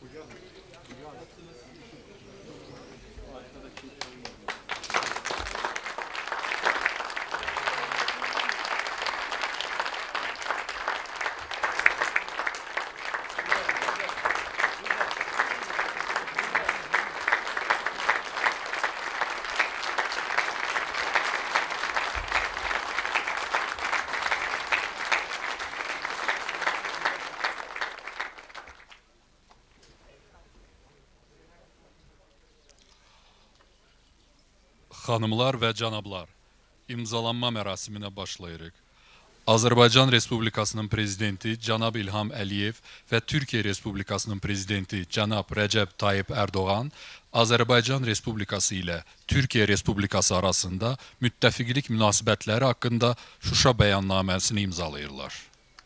Xanımlar və cənablar, imzalanma mərasiminə başlayırıq. Azərbaycan Respublikasının Prezidenti Cənab İlham Əliyev və Türkiyə Respublikasının Prezidenti Cənab Rəcəb Tayyip Erdoğan Azərbaycan Respublikası ilə Türkiyə Respublikası arasında müttəfiqlik münasibətləri haqqında Şuşa bəyannaməsini imzalayırlar.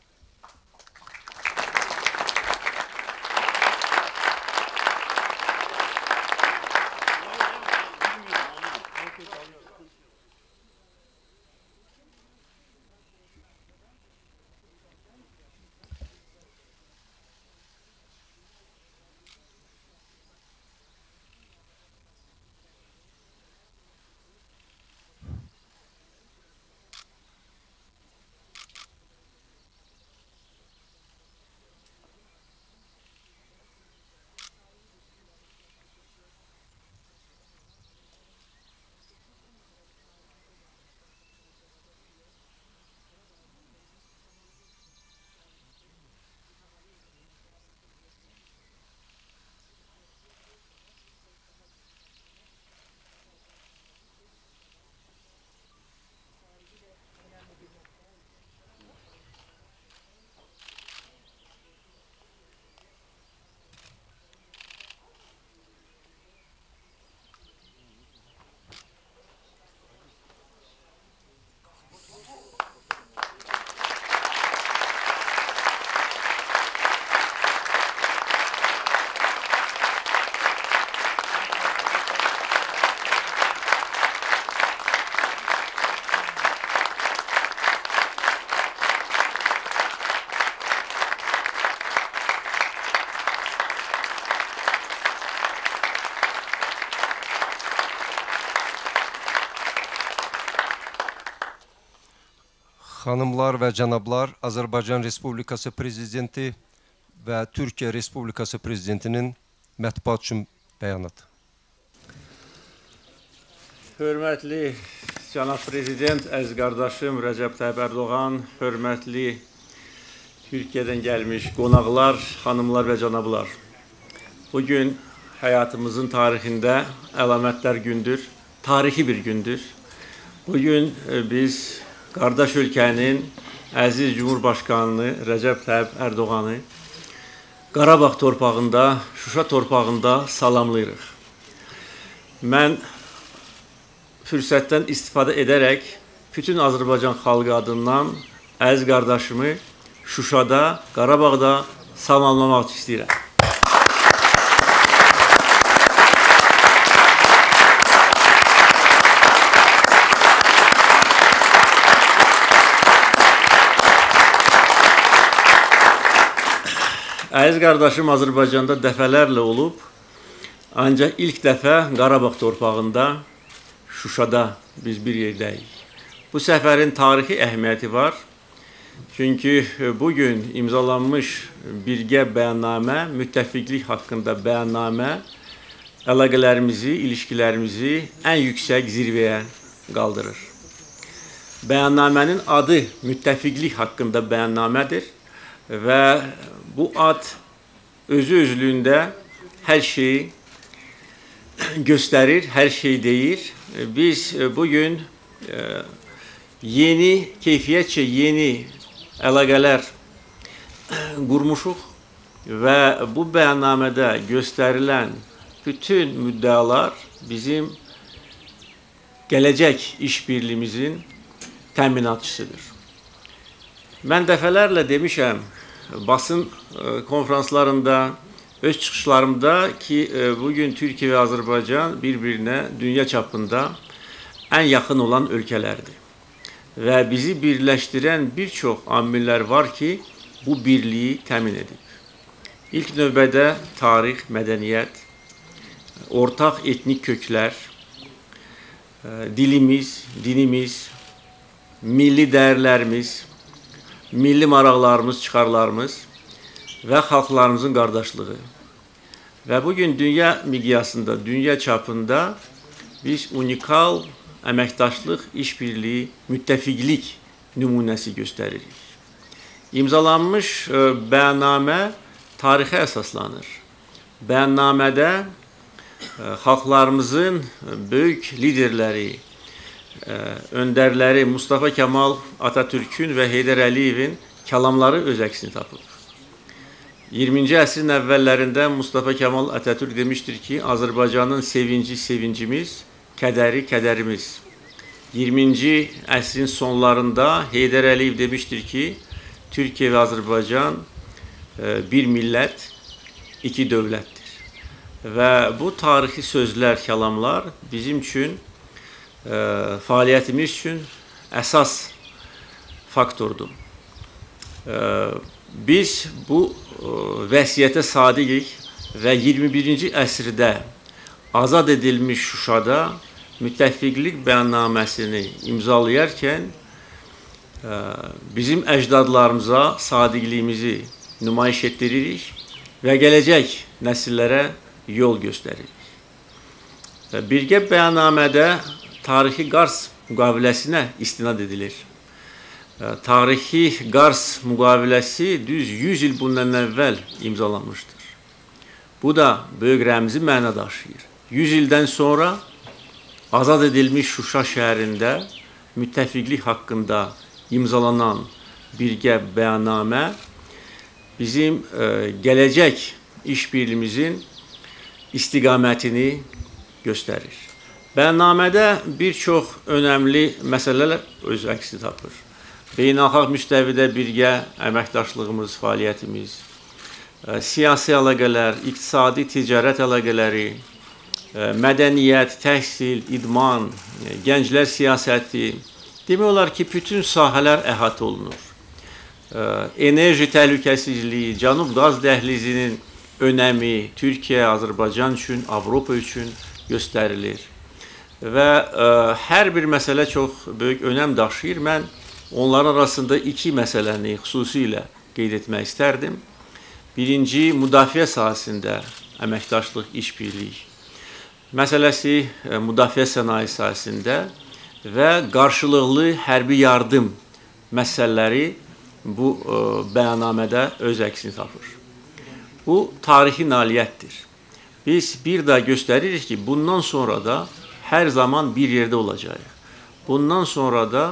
Xanımlar və cənablar, Azərbaycan Respublikası Prezidenti və Türkiyə Respublikası Prezidentinin mətbuat üçün bəyanatı. Hörmətli Cənab Prezident, əziz qardaşım Rəcəb Tayyip Erdoğan, hörmətli Türkiyədən gəlmiş qonaqlar, xanımlar və cənablar. Bugün həyatımızın tarixində əlamətlər gündür, tarixi bir gündür. Bugün biz qardaş ölkənin əziz Cumhurbaşqanını Rəcəb Tayyip Erdoğanı Qarabağ torpağında, Şuşa torpağında salamlayırıq. Mən fürsətdən istifadə edərək bütün Azərbaycan xalqı adından əziz qardaşımı Şuşada, Qarabağda salamlamaq istəyirəm. Əziz qardaşım Azərbaycanda dəfələrlə olub, ancaq ilk dəfə Qarabağ torpağında, Şuşada biz bir yerdəyik. Bu səfərin tarixi əhəmiyyəti var. Çünki bugün imzalanmış birgə bəyannamə, müttəfiqlik haqqında bəyannamə əlaqələrimizi, ilişkilərimizi ən yüksək zirvəyə qaldırır. Bəyannamənin adı müttəfiqlik haqqında bəyannamədir və bu ad özü-özlüyündə hər şeyi göstərir, hər şey deyir. Biz bugün yeni, keyfiyyətcə yeni əlaqələr qurmuşuq və bu bəyannamədə göstərilən bütün müddəalar bizim gələcək işbirliyimizin təminatçısıdır. Mən dəfələrlə demişəm, basın konferanslarında, öz çıxışlarımda ki, bugün Türkiyə və Azərbaycan bir-birinə dünya çapında ən yaxın olan ölkələrdir. Və bizi birləşdirən bir çox amillər var ki, bu birliyi təmin edib. İlk növbədə tarix, mədəniyyət, ortaq etnik köklər, dilimiz, dinimiz, milli dəyərlərimiz, milli maraqlarımız, çıxarlarımız və xalqlarımızın qardaşlığı. Və bugün dünya miqyasında, dünya çapında biz unikal əməkdaşlıq, işbirliyi, müttəfiqlik nümunəsi göstəririk. İmzalanmış bəyannamə tarixə əsaslanır. Bəyannamədə xalqlarımızın böyük liderləri, öndərləri Mustafa Kemal Atatürk'ün və Heydər Əliyevin kəlamları öz əksini tapıb. 20-ci əsrin əvvəllərində Mustafa Kemal Atatürk demişdir ki, Azərbaycanın sevinci sevincimiz, kədəri kədərimiz. 20-ci əsrin sonlarında Heydər Əliyev demişdir ki, Türkiyə və Azərbaycan bir millət, iki dövlətdir. Və bu tarixi sözlər, kəlamlar bizim üçün, fəaliyyətimiz üçün əsas faktordur. Biz bu vəsiyyətə sadiqik və 21-ci əsrdə azad edilmiş Şuşada müttəfiqlik bəyannaməsini imzalayarkən bizim əcdadlarımıza sadiqliyimizi nümayiş etdiririk və gələcək nəsillərə yol göstəririk. Birgə bəyannamədə tarixi Qars müqaviləsinə istinad edilir. Tarixi Qars müqaviləsi düz 100 il bundan əvvəl imzalanmışdır. Bu da böyük rəmzi məna daşıyır. 100 ildən sonra azad edilmiş Şuşa şəhərində müttəfiqlik haqqında imzalanan birgə bəyannamə bizim gələcək işbirliyimizin istiqamətini göstərir. Bəyannamədə bir çox önəmli məsələlər öz əksini tapır. Beynəlxalq müstəvidə birgə əməkdaşlığımız, fəaliyyətimiz, siyasi əlaqələr, iqtisadi, ticarət əlaqələri, mədəniyyət, təhsil, idman, gənclər siyasəti, demək olar ki, bütün sahələr əhatə olunur. Enerji təhlükəsizliyi, Cənub qaz dəhlizinin önəmi Türkiyə, Azərbaycan üçün, Avropa üçün göstərilir. Və hər bir məsələ çox böyük önəm daşıyır. Mən onların arasında iki məsələni xüsusilə qeyd etmək istərdim. Birinci, müdafiə sahəsində əməkdaşlıq, işbirlik məsələsi müdafiə sənaye sahəsində və qarşılıqlı hərbi yardım məsələləri bu bəyannamədə öz əksini tapır. Bu tarixi nailiyyətdir. Biz bir daha göstəririk ki, bundan sonra da hər zaman bir yerdə olacaq. Bundan sonra da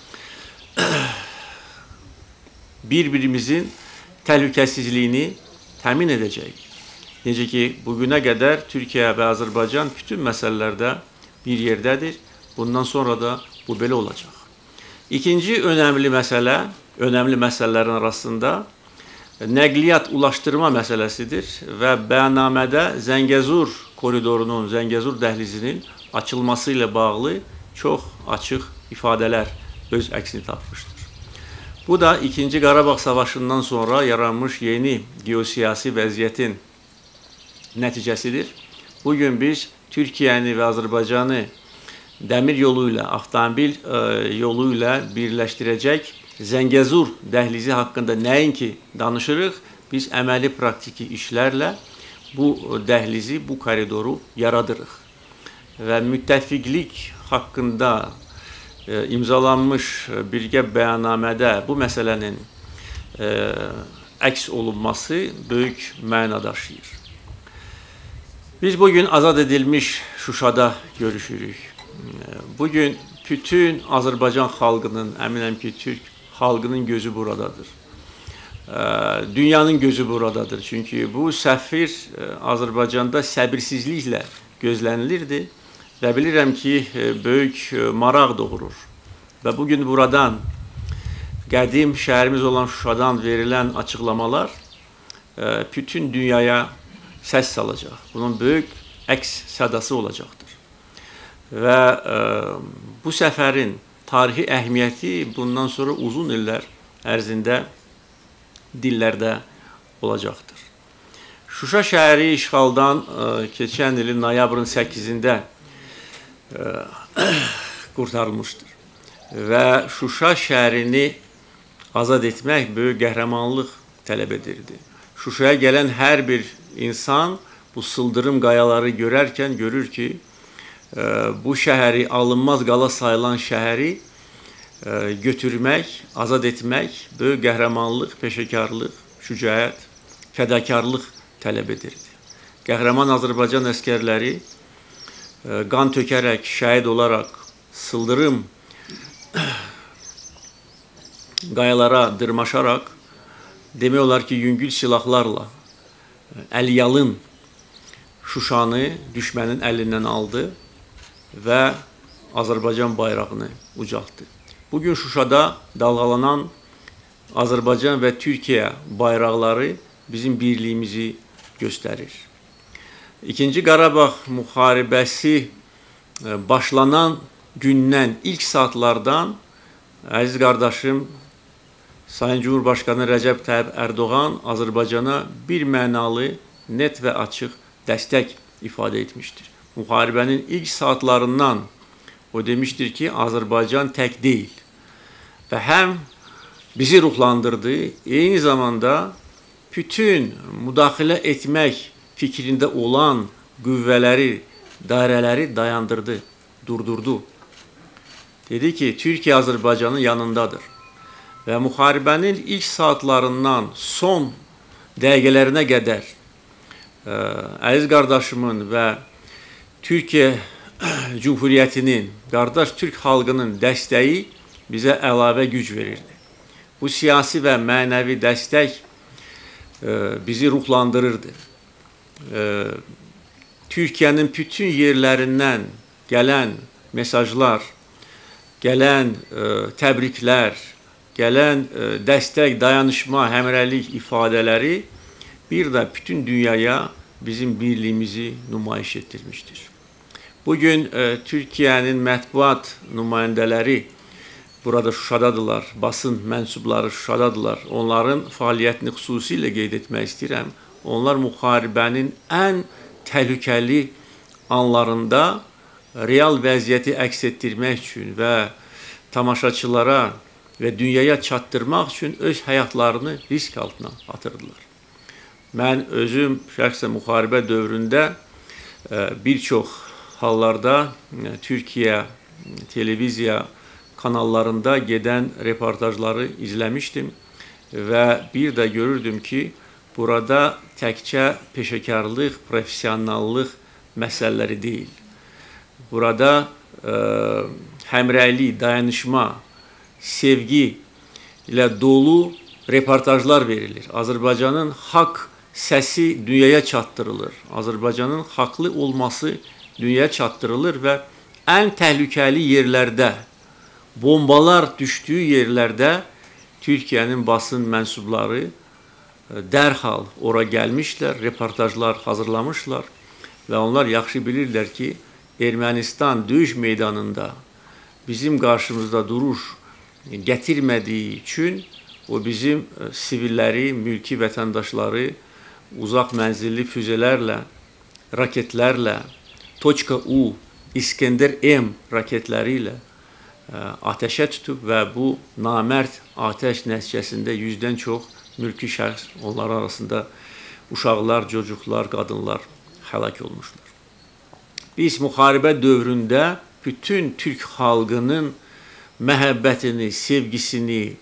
bir-birimizin təhlükəsizliyini təmin edəcəyik. Necə ki, bugünə qədər Türkiyə və Azərbaycan bütün məsələlərdə bir yerdədir. Bundan sonra da bu belə olacaq. İkinci önəmli məsələlərin arasında nəqliyyat, ulaşdırma məsələsidir və bəyannamədə Zəngəzur koridorunun, Zəngəzur dəhlizinin açılması ilə bağlı çox açıq ifadələr öz əksini tapmışdır. Bu da 2-ci Qarabağ Savaşından sonra yaranmış yeni geosiyasi vəziyyətin nəticəsidir. Bugün biz Türkiyəni və Azərbaycanı dəmir yolu ilə, avtomobil yolu ilə birləşdirəcək Zəngəzur dəhlizi haqqında nəinki danışırıq, biz əməli praktiki işlərlə bu dəhlizi, bu koridoru yaradırıq. Və müttəfiqlik haqqında imzalanmış birgə bəyannamədə bu məsələnin əks olunması böyük məna daşıyır. Biz bugün azad edilmiş Şuşada görüşürük. Bugün bütün Azərbaycan xalqının, əminəm ki, Türk xalqının gözü buradadır. Dünyanın gözü buradadır. Çünki bu səfir Azərbaycanda səbirsizliklə gözlənilirdi və bilirəm ki, böyük maraq doğurur. Və bugün buradan, qədim şəhərimiz olan Şuşadan verilən açıqlamalar bütün dünyaya səs salacaq. Bunun böyük əks sədası olacaqdır. Və bu səfərin tarixi əhəmiyyəti bundan sonra uzun illər ərzində dillərdə olacaqdır. Şuşa şəhəri işğaldan keçən ilin noyabrın 8-də qurtarılmışdır. Və Şuşa şəhərini azad etmək böyük qəhrəmanlıq tələb edirdi. Şuşaya gələn hər bir insan bu sıldırım qayaları görərkən görür ki, bu şəhəri, alınmaz qala sayılan şəhəri götürmək, azad etmək böyük qəhrəmanlıq, peşəkarlıq, şücaət, fədakarlıq tələb edirdi. Qəhrəman Azərbaycan əskərləri qan tökərək, şəhid olaraq, sıldırım qayalara dırmaşaraq, demək olar ki, yüngül silahlarla əlyalın Şuşanı düşmənin əlindən aldı və Azərbaycan bayrağını ucaltdı. Bugün Şuşada dalğalanan Azərbaycan və Türkiyə bayraqları bizim birliyimizi göstərir. İkinci Qarabağ müharibəsi başlanan gündən, ilk saatlardan əziz qardaşım Sayın Cumhurbaşqanı Rəcəb Tayyip Erdoğan Azərbaycana bir mənalı, net və açıq dəstək ifadə etmişdir. Müharibənin ilk saatlarından o demişdir ki, Azərbaycan tək deyil və həm bizi ruhlandırdı, eyni zamanda bütün müdaxilə etmək fikrində olan qüvvələri, dairələri dayandırdı, durdurdu. Dedi ki, Türkiyə Azərbaycanın yanındadır və müharibənin ilk saatlarından son dəqiqələrinə qədər əziz qardaşımın və Türkiyə Cumhuriyyətinin, qardaş Türk xalqının dəstəyi bizə əlavə güc verirdi. Bu siyasi və mənəvi dəstək bizi ruhlandırırdı. Türkiyənin bütün yerlərindən gələn mesajlar, gələn təbriklər, gələn dəstək, dayanışma, həmrəylik ifadələri bir də bütün dünyaya bizim birliyimizi nümayiş etdirmişdir. Bugün Türkiyənin mətbuat nümayəndələri burada Şuşadadılar, basın mənsubları Şuşadadılar. Onların fəaliyyətini xüsusilə qeyd etmək istəyirəm. Onlar müharibənin ən təhlükəli anlarında real vəziyyəti əks etdirmək üçün və tamaşaçılara və dünyaya çatdırmaq üçün öz həyatlarını risk altına atırdılar. Mən özüm şəxsən müharibə dövründə bir çox hallarda Türkiyə televiziya kanallarında gedən reportajları izləmişdim və bir də görürdüm ki, burada təkcə peşəkarlıq, professionallıq məsələləri deyil. Burada həmrəylik, dayanışma, sevgi ilə dolu reportajlar verilir. Azərbaycanın haqq səsi dünyaya çatdırılır. Azərbaycanın haqlı olması dünyaya çatdırılır və ən təhlükəli yerlərdə, bombalar düşdüyü yerlərdə Türkiyənin basın mənsubları dərhal ora gəlmişlər, reportajlar hazırlamışlar və onlar yaxşı bilirlər ki, Ermənistan döyüş meydanında bizim qarşımızda duruş gətirmədiyi üçün o bizim sivilləri, mülki vətəndaşları uzaq mənzilli füzelərlə, raketlərlə, .U, İskəndər M raketləri ilə ateşə tutub və bu namərd ateş nəticəsində 100-dən çox mülki şəxs, onlar arasında uşaqlar, çocuqlar, qadınlar həlak olmuşlar. Biz müharibə dövründə bütün Türk xalqının məhəbbətini, sevgisini,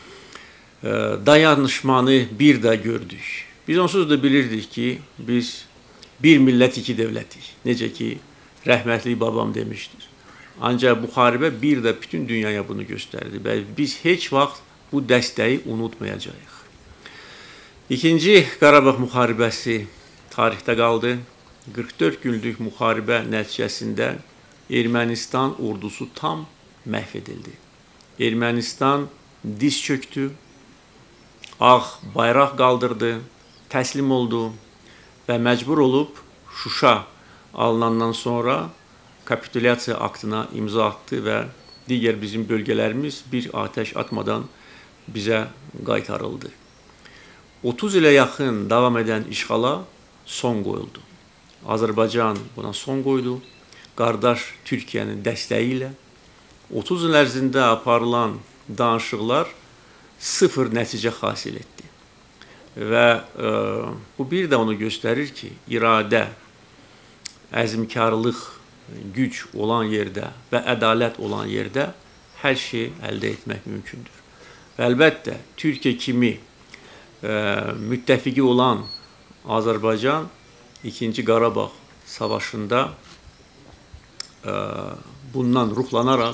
dayanışmanı bir də gördük. Biz onsuz da bilirdik ki, biz bir millət, iki devlətik. Necə ki, rəhmətli babam demişdir. Ancaq müharibə bir də bütün dünyaya bunu göstərdi və biz heç vaxt bu dəstəyi unutmayacağıq. İkinci Qarabağ müharibəsi tarixdə qaldı. 44 günlük müharibə nəticəsində Ermənistan ordusu tam məhv edildi. Ermənistan diz çöktü, ağ bayraq qaldırdı, təslim oldu və məcbur olub Şuşa alınandan sonra kapitulyasiya aktına imza atdı və digər bizim bölgələrimiz bir atəş atmadan bizə qaytarıldı. 30 ilə yaxın davam edən işğala son qoyuldu. Azərbaycan buna son qoydu. Qardaş Türkiyənin dəstəyi ilə 30 il ərzində aparılan danışıqlar sıfır nəticə hasil etdi. Və bu bir də onu göstərir ki, iradə, əzmkarlıq, güc olan yerdə və ədalət olan yerdə hər şey əldə etmək mümkündür. Və əlbəttə, Türkiyə kimi müttəfiqi olan Azərbaycan 2-ci Qarabağ savaşında bundan ruhlanaraq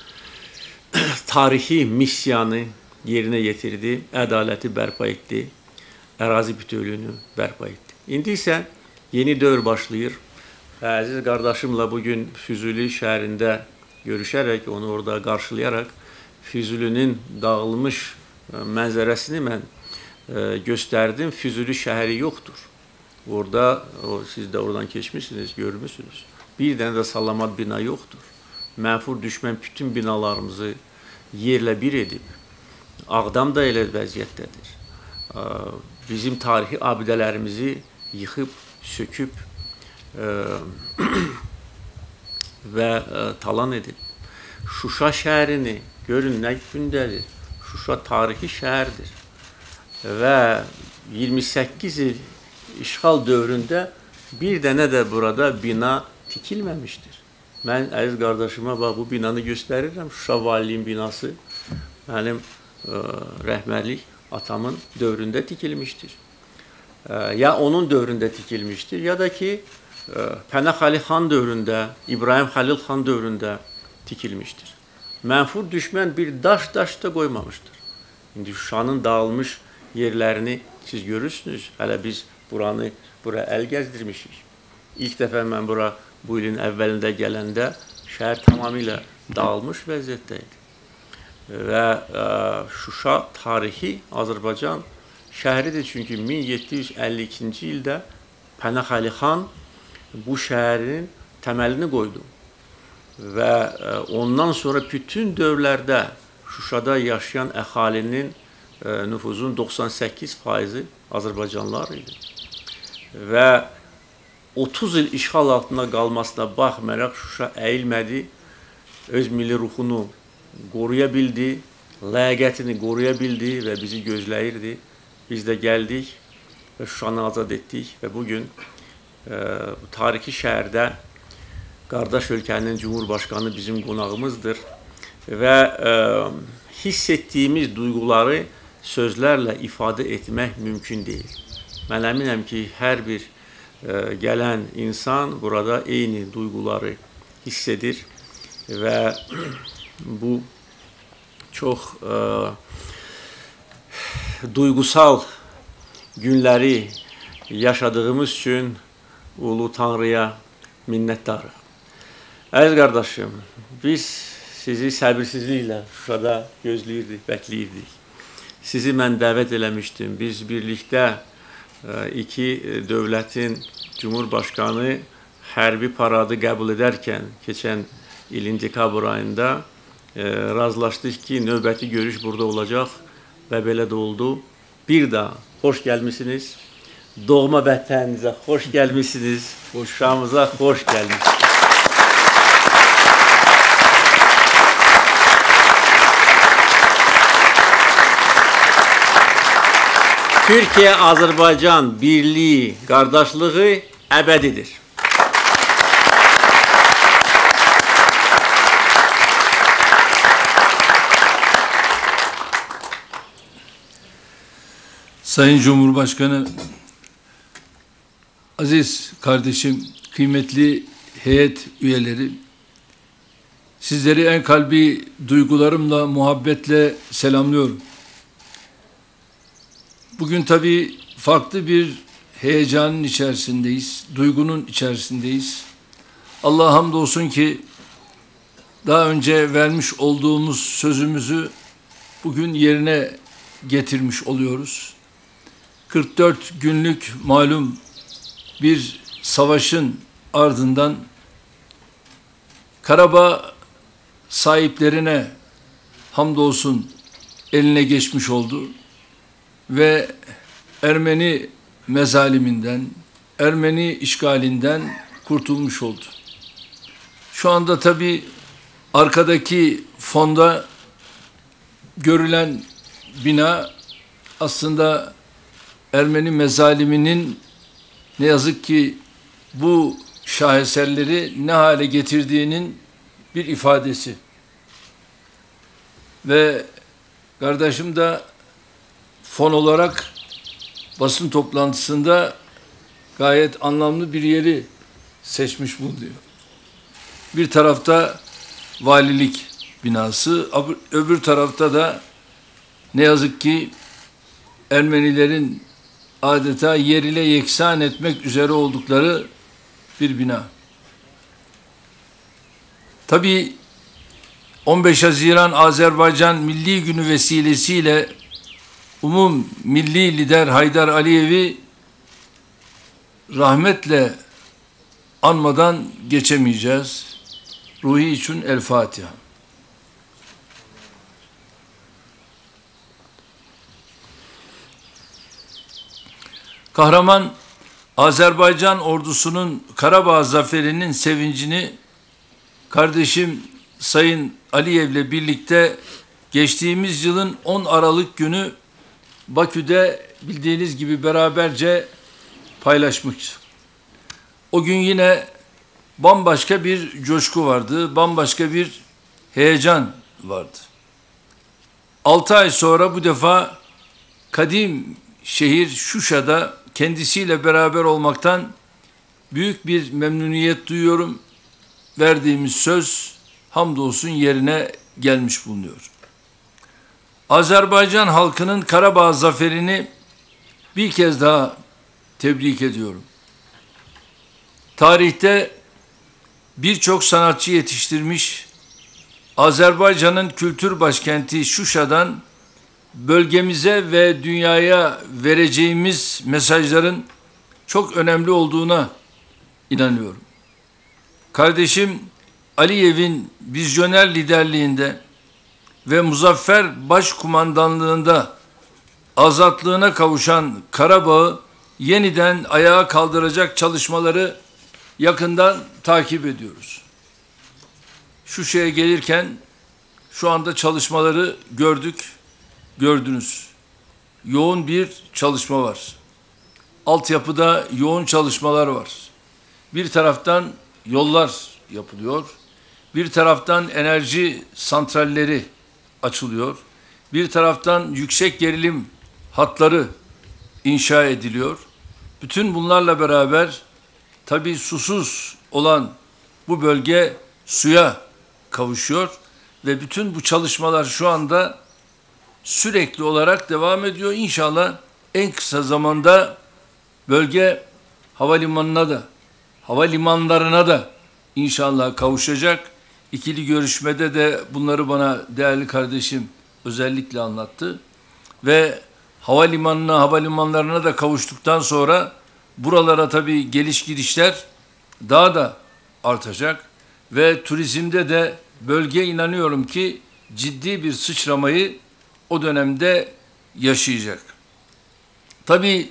tarixi missiyanı yerinə yetirdi, ədaləti bərpa etdi, ərazi bütövlüyünü bərpa etdi. İndi isə yeni dövr başlayır. Əziz qardaşımla bugün Füzuli şəhərində görüşərək, onu orada qarşılayaraq Füzulinin dağılmış mənzərəsini mən göstərdim. Füzuli şəhəri yoxdur. Orada, siz də oradan keçmişsiniz, görmüşsünüz. Bir dənə də salamat bina yoxdur. Mənfur düşmən bütün binalarımızı yerlə bir edib. Ağdam da elə vəziyyətdədir. Bizim tarixi abidələrimizi yıxıb, söküb və talan edib. Şuşa şəhərini görün nə gündədir. Şuşa tarixi şəhərdir. Və 28 il işğal dövründə bir dənə də burada bina tikilməmişdir. Mən əziz qardaşıma bax, bu binanı göstərirəm. Şuşa valiliyin binası mənim rəhmərlik atamın dövründə tikilmişdir. Ya onun dövründə tikilmişdir, ya da ki Pənah Əli xan dövründə, İbrahim Xəlil xan dövründə tikilmişdir. Mənfur düşmən bir daş da qoymamışdır. İndi Şuşanın dağılmış yerlərini siz görürsünüz. Hələ biz bura əl gəzdirmişik. İlk dəfə mən bura bu ilin əvvəlində gələndə şəhər tamamilə dağılmış vəziyyətdə idi. Və Şuşa tarixi Azərbaycan şəhəridir. Çünki 1752-ci ildə Pənah Əli xan bu şəhərin təməlini qoydu. Və ondan sonra bütün dövrlərdə Şuşada yaşayan əhalinin nüfuzun 98% Azərbaycanlılar idi. Və 30 il işğal altında qalmasına baxmayaraq Şuşa əyilmədi, öz milli ruhunu qoruya bildi, ləyaqətini qoruya bildi və bizi gözləyirdi. Biz də gəldik və Şuşanı azad etdik və bugün bu tarixi şəhərdə qardaş ölkənin Cumhurbaşqanı bizim qonağımızdır və hiss etdiyimiz duyğuları sözlərlə ifadə etmək mümkün deyil. Mən əminəm ki, hər bir gələn insan burada eyni duyğuları hiss edir və bu çox duyğusal günləri yaşadığımız üçün Ulu Tanrıya minnətdarıq. Əziz qardaşım, biz sizi səbirsizliklə Şuşada gözləyirdik, bəkləyirdik. Sizi mən dəvət eləmişdim. Biz birlikdə iki dövlətin Cumhurbaşqanı hərbi paradı qəbul edərkən keçən ilin dekabr ayında razılaşdıq ki, növbəti görüş burada olacaq və belə də oldu. Bir daha xoş gəlmişsiniz. Doğma vətəninizə xoş gəlmişsiniz. Şuşamıza xoş gəlmişsiniz. Türkiyə-Azərbaycan birliyi, qardaşlığı əbədidir. Sayın Cumhurbaşkanı, aziz kardeşim, kıymetli heyet üyeleri, sizleri en kalbi duygularımla, muhabbetle selamlıyorum. Bugün tabii farklı bir heyecanın içerisindeyiz, duygunun içerisindeyiz. Allah'a hamdolsun ki daha önce vermiş olduğumuz sözümüzü bugün yerine getirmiş oluyoruz. 44 günlük malum bir savaşın ardından Karabağ sahiplerine hamdolsun eline geçmiş oldu ve Ermeni mezaliminden, Ermeni işgalinden kurtulmuş oldu. Şu anda tabii arkadaki fonda görülen bina aslında Ermeni mezaliminin ne yazık ki bu şaheserleri ne hale getirdiğinin bir ifadesi. Ve kardeşim de fon olarak basın toplantısında gayet anlamlı bir yeri seçmiş bulunuyor. Bir tarafta valilik binası, öbür tarafta da ne yazık ki Ermenilerin adeta yer ile yeksan etmek üzere oldukları bir bina. Tabii 15 Haziran Azerbaycan Milli Günü vesilesiyle umum milli lider Haydar Aliyev'i rahmetle anmadan geçemeyeceğiz. Ruhi için El Fatiha. Kahraman Azerbaycan ordusunun Karabağ zaferinin sevincini kardeşim Sayın Aliyev'le birlikte geçtiğimiz yılın 10 Aralık günü Bakü'de bildiğiniz gibi beraberce paylaşmıştık. O gün yine bambaşka bir coşku vardı, bambaşka bir heyecan vardı. 6 ay sonra bu defa kadim şehir Şuşa'da kendisiyle beraber olmaktan büyük bir memnuniyet duyuyorum. Verdiğimiz söz hamdolsun yerine gelmiş bulunuyor. Azerbaycan halkının Karabağ zaferini bir kez daha tebrik ediyorum. Tarihte birçok sanatçı yetiştirmiş, Azerbaycan'ın kültür başkenti Şuşa'dan bölgemize ve dünyaya vereceğimiz mesajların çok önemli olduğuna inanıyorum. Kardeşim Aliyev'in vizyoner liderliğinde ve muzaffer başkumandanlığında azatlığına kavuşan Karabağ'ı yeniden ayağa kaldıracak çalışmaları yakından takip ediyoruz. Şuşa'ya gelirken şu anda çalışmaları gördünüz. Yoğun bir çalışma var. Altyapıda yoğun çalışmalar var. Bir taraftan yollar yapılıyor. Bir taraftan enerji santralleri açılıyor. Bir taraftan yüksek gerilim hatları inşa ediliyor. Bütün bunlarla beraber tabii susuz olan bu bölge suya kavuşuyor ve bütün bu çalışmalar şu anda sürekli olarak devam ediyor. İnşallah en kısa zamanda bölge havalimanlarına da inşallah kavuşacak. İkili görüşmede de bunları bana değerli kardeşim özellikle anlattı. Ve havalimanlarına da kavuştuktan sonra buralara tabii geliş gidişler daha da artacak. Ve turizmde de bölge inanıyorum ki ciddi bir sıçramayı o dönemde yaşayacak. Tabii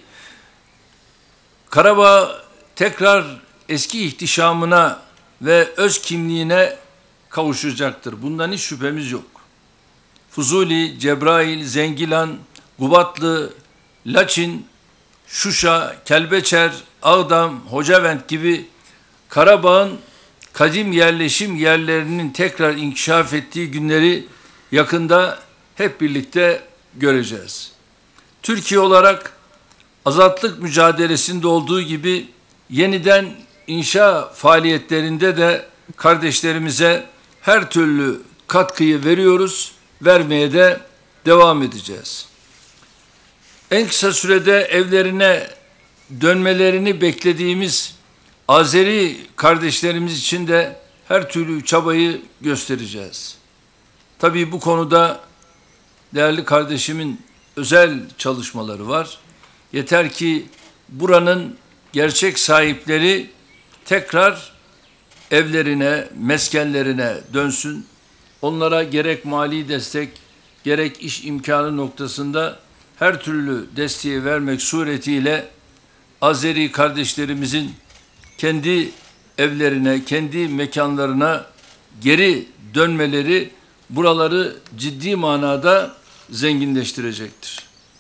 Karabağ tekrar eski ihtişamına ve öz kimliğine kavuşacaktır. Bundan hiç şüphemiz yok. Fuzuli, Cebrail, Zengilan, Gubatlı, Laçin, Şuşa, Kelbeçer, Ağdam, Hocavent gibi Karabağ'ın kadim yerleşim yerlerinin tekrar inkişaf ettiği günleri yakında hep birlikte göreceğiz. Türkiye olarak azatlık mücadelesinde olduğu gibi yeniden inşa faaliyetlerinde de kardeşlerimize her türlü katkıyı veriyoruz, vermeye de devam edeceğiz. En kısa sürede evlerine dönmelerini beklediğimiz Azeri kardeşlerimiz için de her türlü çabayı göstereceğiz. Tabii bu konuda değerli kardeşimin özel çalışmaları var. Yeter ki buranın gerçek sahipleri tekrar evlerine, meskenlerine dönsün. Onlara gerek mali destek, gerek iş imkanı noktasında her türlü desteği vermek suretiyle Azeri kardeşlerimizin kendi evlerine, kendi mekanlarına geri dönmeleri buraları ciddi manada zenginleştirecektir.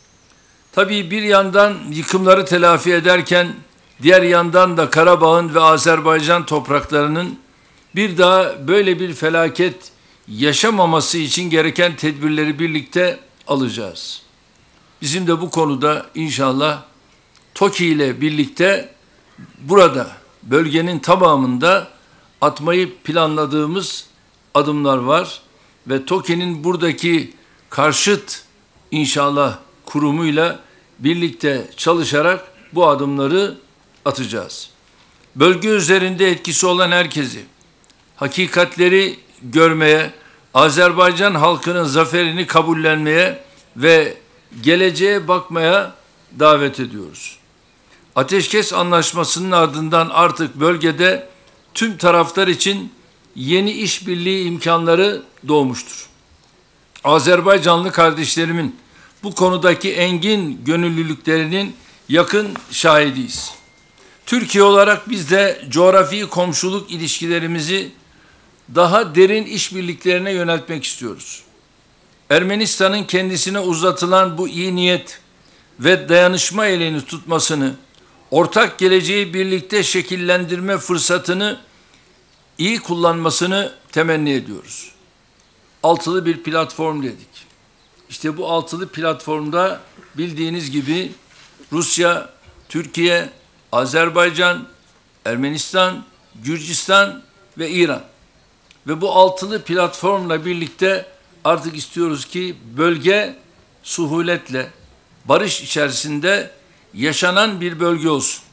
Tabii bir yandan yıkımları telafi ederken diğer yandan da Karabağ'ın ve Azerbaycan topraklarının bir daha böyle bir felaket yaşamaması için gereken tedbirleri birlikte alacağız. Bizim de bu konuda inşallah TOKİ ile birlikte burada bölgenin tamamında atmayı planladığımız adımlar var ve TOKİ'nin buradaki karşıt inşallah kurumuyla birlikte çalışarak bu adımları atacağız. Bölge üzerinde etkisi olan herkesi hakikatleri görmeye, Azerbaycan halkının zaferini kabullenmeye ve geleceğe bakmaya davet ediyoruz. Ateşkes anlaşmasının ardından artık bölgede tüm taraflar için yeni işbirliği imkanları doğmuştur. Azerbaycanlı kardeşlerimin bu konudaki engin gönüllülüklerinin yakın şahidiyiz. Türkiye olarak biz de coğrafi komşuluk ilişkilerimizi daha derin işbirliklerine yöneltmek istiyoruz. Ermenistan'ın kendisine uzatılan bu iyi niyet ve dayanışma elini tutmasını, ortak geleceği birlikte şekillendirme fırsatını iyi kullanmasını temenni ediyoruz. Altılı bir platform dedik. İşte bu altılı platformda bildiğiniz gibi Rusya, Türkiye, Azerbaycan, Ermenistan, Gürcistan ve İran. Ve bu altılı platformla birlikte artık istiyoruz ki bölge suhuletle, barış içerisinde yaşanan bir bölge olsun.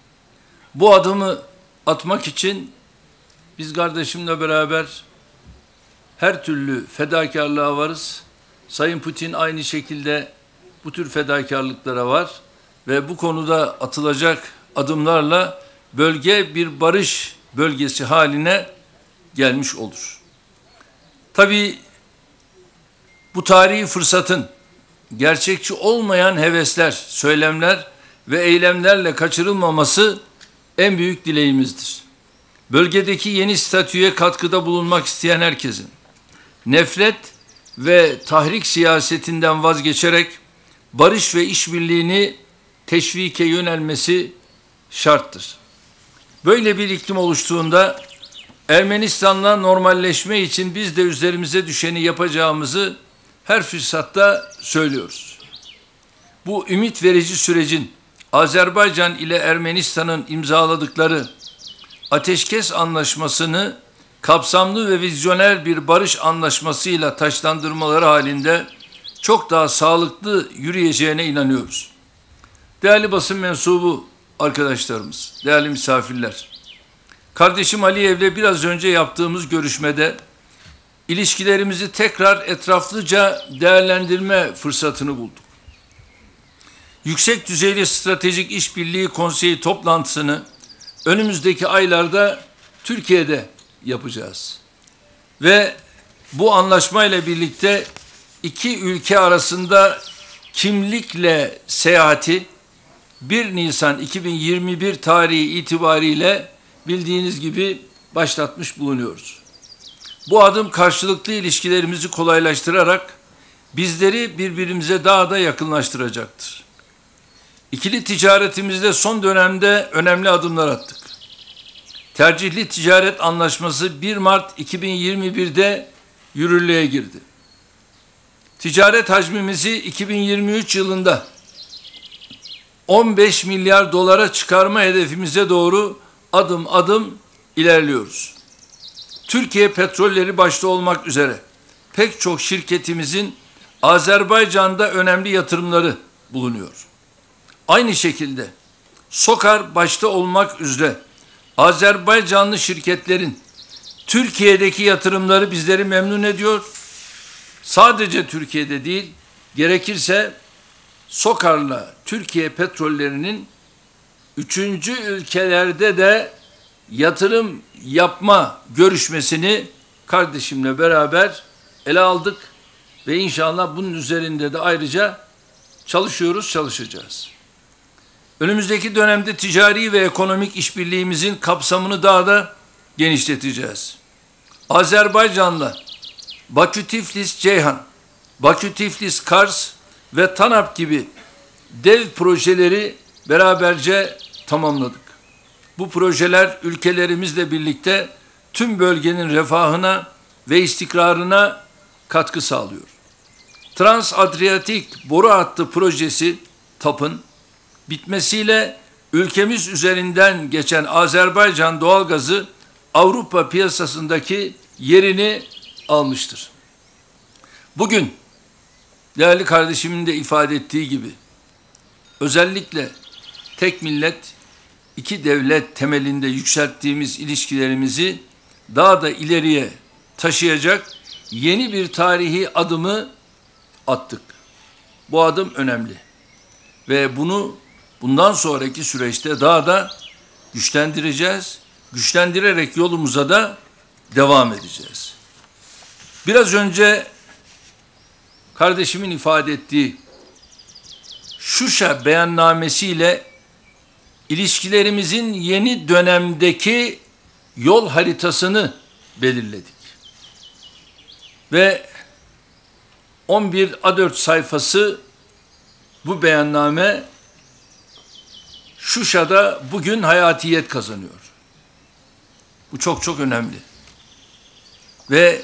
Bu adımı atmak için biz kardeşimle beraber her türlü fedakarlığa varız. Sayın Putin aynı şekilde bu tür fedakarlıklara var ve bu konuda atılacak adımlarla bölge bir barış bölgesi haline gelmiş olur. Tabii bu tarihi fırsatın gerçekçi olmayan hevesler, söylemler ve eylemlerle kaçırılmaması en büyük dileğimizdir. Bölgedeki yeni statüye katkıda bulunmak isteyen herkesin nefret ve tahrik siyasetinden vazgeçerek barış ve işbirliğini teşvike yönelmesi şarttır. Böyle bir iklim oluştuğunda Ermenistan'la normalleşme için biz de üzerimize düşeni yapacağımızı her fırsatta söylüyoruz. Bu ümit verici sürecin Azerbaycan ile Ermenistan'ın imzaladıkları ateşkes anlaşmasını kapsamlı ve vizyoner bir barış anlaşmasıyla taçlandırmaları halinde çok daha sağlıklı yürüyeceğine inanıyoruz. Değerli basın mensubu arkadaşlarımız, değerli misafirler, kardeşim Aliyev'le biraz önce yaptığımız görüşmede ilişkilerimizi tekrar etraflıca değerlendirme fırsatını bulduk. Yüksek düzeyli stratejik işbirliği konseyi toplantısını önümüzdeki aylarda Türkiye'de yapacağız. Ve bu anlaşmayla birlikte iki ülke arasında kimlikle seyahati 1 Nisan 2021 tarihi itibariyle bildiğiniz gibi başlatmış bulunuyoruz. Bu adım karşılıklı ilişkilerimizi kolaylaştırarak bizleri birbirimize daha da yakınlaştıracaktır. İkili ticaretimizde son dönemde önemli adımlar attık. Tercihli ticaret anlaşması 1 Mart 2021'de yürürlüğe girdi. Ticaret hacmimizi 2023 yılında 15 milyar dolara çıkarma hedefimize doğru adım adım ilerliyoruz. Türkiye Petrolleri başta olmak üzere pek çok şirketimizin Azerbaycan'da önemli yatırımları bulunuyor. Aynı şekilde SOKAR başta olmak üzere Azerbaycanlı şirketlerin Türkiye'deki yatırımları bizleri memnun ediyor. Sadece Türkiye'de değil, gerekirse SOKAR'la Türkiye Petrollerinin 3. ülkelerde de yatırım yapma görüşmesini kardeşimle beraber ele aldık ve inşallah bunun üzerinde de ayrıca çalışacağız. Önümüzdeki dönemde ticari ve ekonomik işbirliğimizin kapsamını daha da genişleteceğiz. Azerbaycan'la Bakü-Tiflis-Ceyhan, Bakü-Tiflis-Kars ve TANAP gibi dev projeleri beraberce tamamladık. Bu projeler ülkelerimizle birlikte tüm bölgenin refahına ve istikrarına katkı sağlıyor. Trans-Adriyatik boru hattı projesi TAP'ın bitmesiyle ülkemiz üzerinden geçen Azerbaycan doğalgazı Avrupa piyasasındaki yerini almıştır. Bugün değerli kardeşimin de ifade ettiği gibi özellikle tek millet, iki devlet temelinde yükselttiğimiz ilişkilerimizi daha da ileriye taşıyacak yeni bir tarihi adımı attık. Bu adım önemli ve bunu bundan sonraki süreçte daha da güçlendireceğiz. Güçlendirerek yolumuza da devam edeceğiz. Biraz önce kardeşimin ifade ettiği Şuşa beyannamesiyle ilişkilerimizin yeni dönemdeki yol haritasını belirledik. Ve 11 A4 sayfası bu beyanname Şuşa'da bugün hayatiyet kazanıyor. Bu çok çok önemli. Ve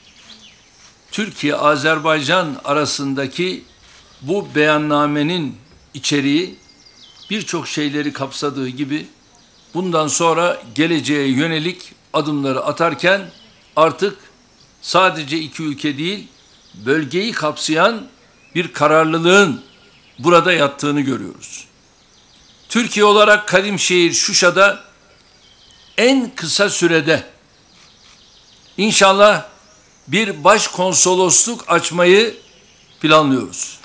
Türkiye-Azerbaycan arasındaki bu beyannamenin içeriği birçok şeyleri kapsadığı gibi bundan sonra geleceğe yönelik adımları atarken artık sadece iki ülke değil, bölgeyi kapsayan bir kararlılığın burada yattığını görüyoruz. Türkiye olarak Kadim-Şehir Şuşa'da en kısa sürede inşallah bir başkonsolosluk açmayı planlıyoruz.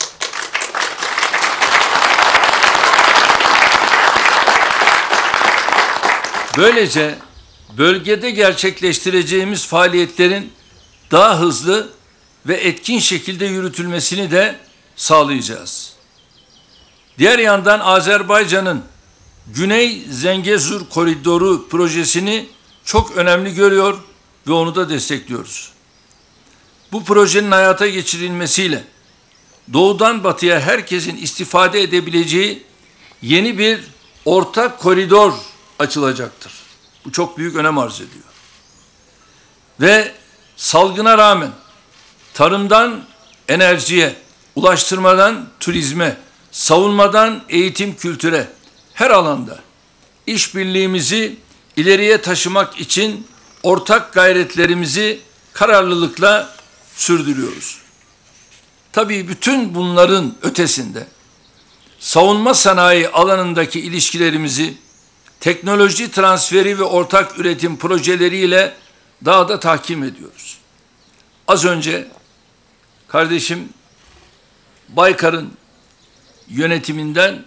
Böylece bölgede gerçekleştireceğimiz faaliyetlerin daha hızlı ve etkin şekilde yürütülmesini de sağlayacağız. Diğer yandan Azerbaycan'ın Güney Zengezur Koridoru projesini çok önemli görüyor ve onu da destekliyoruz. Bu projenin hayata geçirilmesiyle doğudan batıya herkesin istifade edebileceği yeni bir ortak koridor açılacaktır. Bu çok büyük önem arz ediyor. Ve salgına rağmen tarımdan enerjiye, ulaştırmadan turizme, savunmadan eğitim kültüre her alanda işbirliğimizi ileriye taşımak için ortak gayretlerimizi kararlılıkla sürdürüyoruz. Tabii bütün bunların ötesinde savunma sanayi alanındaki ilişkilerimizi teknoloji transferi ve ortak üretim projeleriyle daha da tahkim ediyoruz. Az önce kardeşim Baykar'ın yönetiminden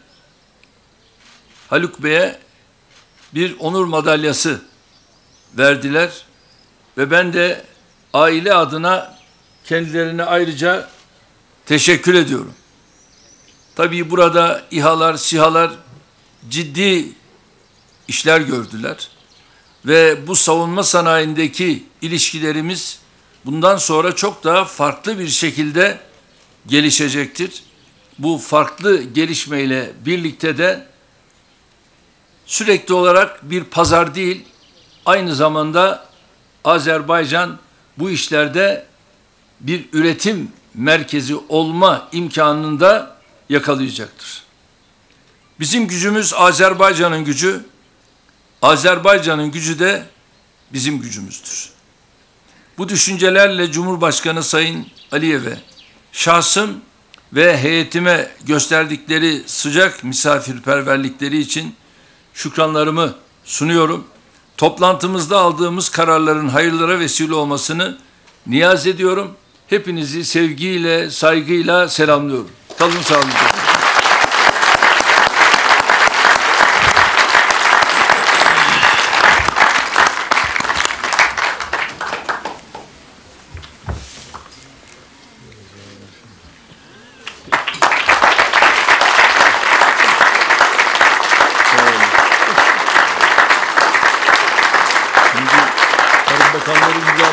Haluk Bey'e bir onur madalyası verdiler ve ben de aile adına kendilerine ayrıca teşekkür ediyorum. Tabii burada İHA'lar, SİHA'lar ciddi işler gördüler ve bu savunma sanayindeki ilişkilerimiz bundan sonra çok daha farklı bir şekilde gelişecektir. Bu farklı gelişmeyle birlikte de sürekli olarak bir pazar değil, aynı zamanda Azerbaycan bu işlerde bir üretim merkezi olma imkanını da yakalayacaktır. Bizim gücümüz Azerbaycan'ın gücü, Azerbaycan'ın gücü de bizim gücümüzdür. Bu düşüncelerle Cumhurbaşkanı Sayın Aliyev'e, şahsım ve heyetime gösterdikleri sıcak misafirperverlikleri için şükranlarımı sunuyorum. Toplantımızda aldığımız kararların hayırlara vesile olmasını niyaz ediyorum. Hepinizi sevgiyle, saygıyla selamlıyorum. Kalın sağlıcakla.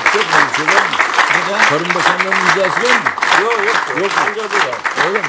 Çok mu? Bir şey var mı? Neden? Tarım Bakanlığı'nın imzası var mı? Yok yok. Yok. Ancak bu var. Öyle mi?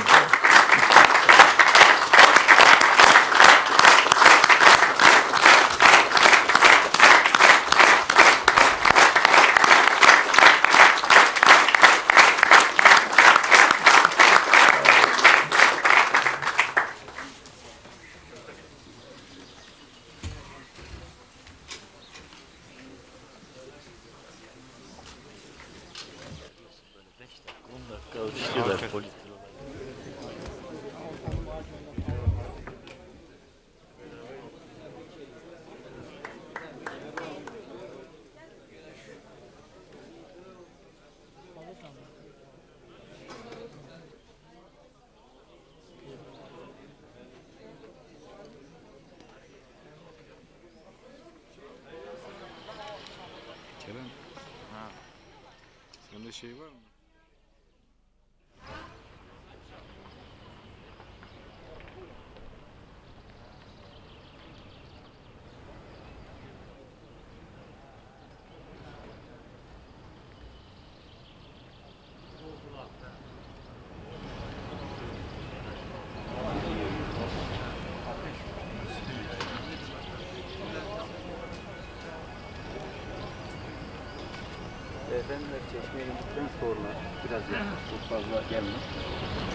Kerem. Ha. Sende şey var mı? Efendim çeşmeye indikten sonra biraz yaklaşık, çok fazla gelmez.